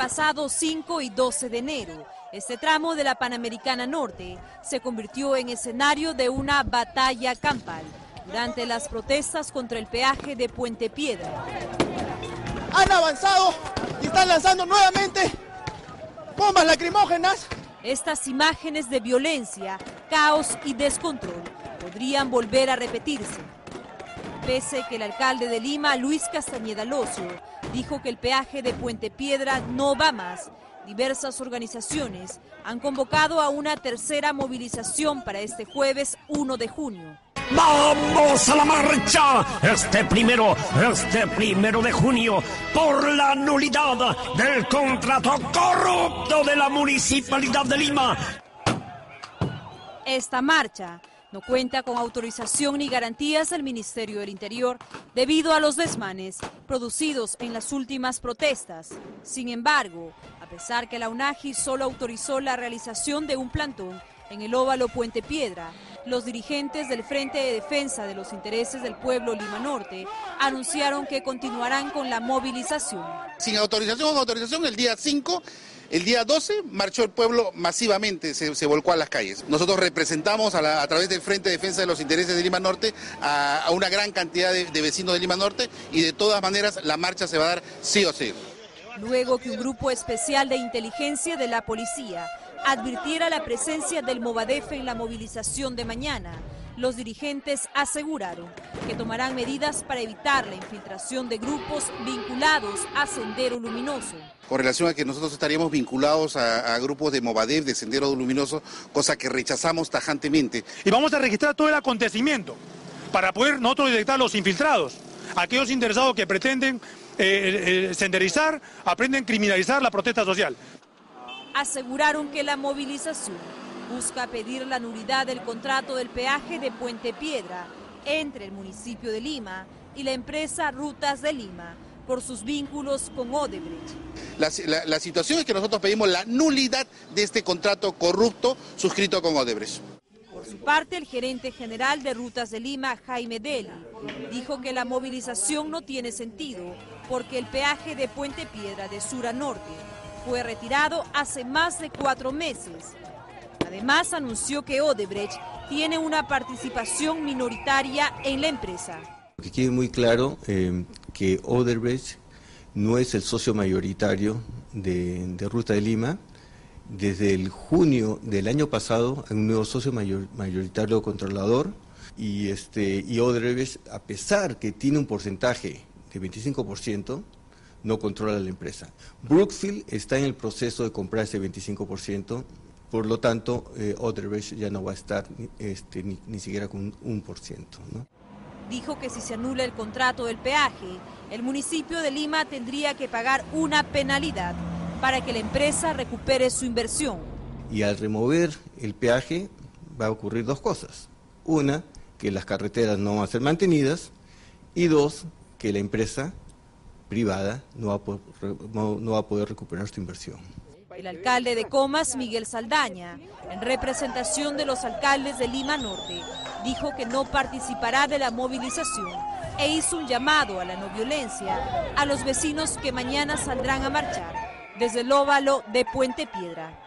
pasado 5 y 12 de enero, este tramo de la Panamericana Norte se convirtió en escenario de una batalla campal durante las protestas contra el peaje de Puente Piedra. Han avanzado y están lanzando nuevamente bombas lacrimógenas. Estas imágenes de violencia, caos y descontrol podrían volver a repetirse. Pese que el alcalde de Lima, Luis Castañeda Locio, dijo que el peaje de Puente Piedra no va más, diversas organizaciones han convocado a una tercera movilización para este jueves 1 de junio. ¡Vamos a la marcha! Este primero de junio, por la nulidad del contrato corrupto de la Municipalidad de Lima. Esta marcha no cuenta con autorización ni garantías del Ministerio del Interior debido a los desmanes producidos en las últimas protestas. Sin embargo, a pesar que la UNAGI solo autorizó la realización de un plantón en el óvalo Puente Piedra, los dirigentes del Frente de Defensa de los Intereses del Pueblo Lima Norte anunciaron que continuarán con la movilización. Sin autorización o con autorización, el día 5, el día 12 marchó el pueblo masivamente, se volcó a las calles. Nosotros representamos a través del Frente de Defensa de los Intereses de Lima Norte a una gran cantidad de vecinos de Lima Norte y de todas maneras la marcha se va a dar sí o sí. Luego que un grupo especial de inteligencia de la policía advirtiera la presencia del Movadef en la movilización de mañana, los dirigentes aseguraron que tomarán medidas para evitar la infiltración de grupos vinculados a Sendero Luminoso. Con relación a que nosotros estaríamos vinculados a grupos de Movadef, de Sendero Luminoso, cosa que rechazamos tajantemente. Y vamos a registrar todo el acontecimiento para poder nosotros detectar los infiltrados, aquellos interesados que pretenden senderizar, aprenden criminalizar la protesta social. Aseguraron que la movilización busca pedir la nulidad del contrato del peaje de Puente Piedra entre el municipio de Lima y la empresa Rutas de Lima por sus vínculos con Odebrecht. La situación es que nosotros pedimos la nulidad de este contrato corrupto suscrito con Odebrecht. Por su parte, el gerente general de Rutas de Lima, Jaime Deli, dijo que la movilización no tiene sentido porque el peaje de Puente Piedra de sur a norte fue retirado hace más de 4 meses. Además, anunció que Odebrecht tiene una participación minoritaria en la empresa. Que quede muy claro que Odebrecht no es el socio mayoritario de Ruta de Lima. Desde el junio del año pasado hay un nuevo socio mayoritario controlador y Odebrecht, a pesar que tiene un porcentaje de 25%, no controla la empresa. Brookfield está en el proceso de comprar ese 25%, por lo tanto, Odebrecht ya no va a estar ni siquiera con un 1%, ¿no? Dijo que si se anula el contrato del peaje, el municipio de Lima tendría que pagar una penalidad para que la empresa recupere su inversión. Y al remover el peaje va a ocurrir 2 cosas. Una, que las carreteras no van a ser mantenidas, y 2, que la empresa privada no va a poder recuperar su inversión. El alcalde de Comas, Miguel Saldaña, en representación de los alcaldes de Lima Norte, dijo que no participará de la movilización e hizo un llamado a la no violencia a los vecinos que mañana saldrán a marchar desde el óvalo de Puente Piedra.